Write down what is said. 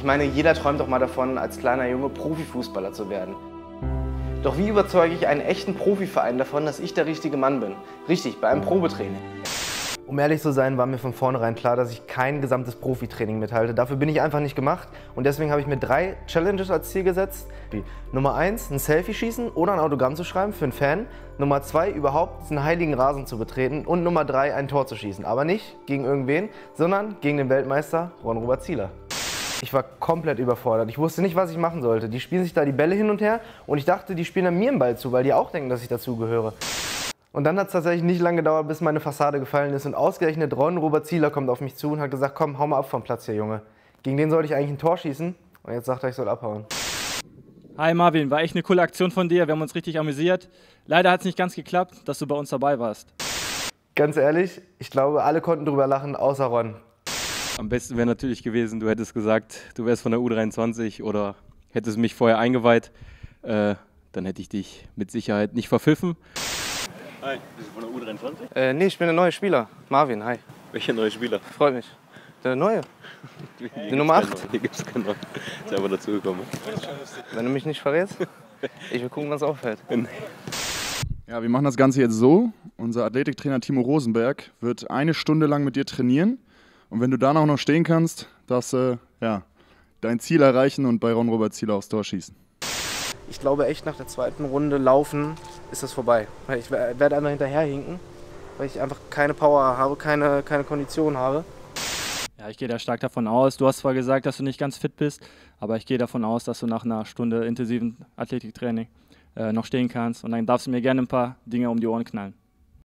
meine, jeder träumt doch mal davon, als kleiner Junge Profifußballer zu werden. Doch wie überzeuge ich einen echten Profiverein davon, dass ich der richtige Mann bin? Richtig, bei einem Probetraining. Um ehrlich zu sein, war mir von vornherein klar, dass ich kein gesamtes Profitraining mithalte. Dafür bin ich einfach nicht gemacht und deswegen habe ich mir 3 Challenges als Ziel gesetzt. Nummer 1, ein Selfie schießen oder ein Autogramm zu schreiben für einen Fan. Nummer 2, überhaupt einen heiligen Rasen zu betreten. Und Nummer 3, ein Tor zu schießen. Aber nicht gegen irgendwen, sondern gegen den Weltmeister Ron-Robert Zieler. Ich war komplett überfordert. Ich wusste nicht, was ich machen sollte. Die spielen sich da die Bälle hin und her und ich dachte, die spielen dann mir einen Ball zu, weil die auch denken, dass ich dazugehöre. Und dann hat es tatsächlich nicht lange gedauert, bis meine Fassade gefallen ist und ausgerechnet Ron-Robert Zieler kommt auf mich zu und hat gesagt, komm, hau mal ab vom Platz hier, Junge. Gegen den sollte ich eigentlich ein Tor schießen und jetzt sagt er, ich soll abhauen. Hi Marvin, war echt eine coole Aktion von dir, wir haben uns richtig amüsiert. Leider hat es nicht ganz geklappt, dass du bei uns dabei warst. Ganz ehrlich, ich glaube, alle konnten drüber lachen, außer Ron. Am besten wäre natürlich gewesen, du hättest gesagt, du wärst von der U23 oder hättest mich vorher eingeweiht. Dann hätte ich dich mit Sicherheit nicht verpfiffen. Hi, bist du von der U23? Nee, ich bin der neue Spieler. Marvin, hi. Welcher neue Spieler? Freut mich. Der neue. Die Nummer 8. Hier gibt es keinen neuen. Ist einfach dazugekommen. Wenn du mich nicht verrätst, ich will gucken, was auffällt. Ja, wir machen das Ganze jetzt so. Unser Athletiktrainer Timo Rosenberg wird 1 Stunde lang mit dir trainieren. Und wenn du dann auch noch stehen kannst, darfst du dein Ziel erreichen und bei Ron-Robert Zieler aufs Tor schießen. Ich glaube echt, nach der zweiten Runde laufen ist das vorbei. Weil ich werde einfach hinterherhinken, weil ich einfach keine Power habe, keine Kondition habe. Ja, ich gehe da stark davon aus. Du hast zwar gesagt, dass du nicht ganz fit bist, aber ich gehe davon aus, dass du nach einer Stunde intensiven Athletiktraining noch stehen kannst. Und dann darfst du mir gerne ein paar Dinge um die Ohren knallen.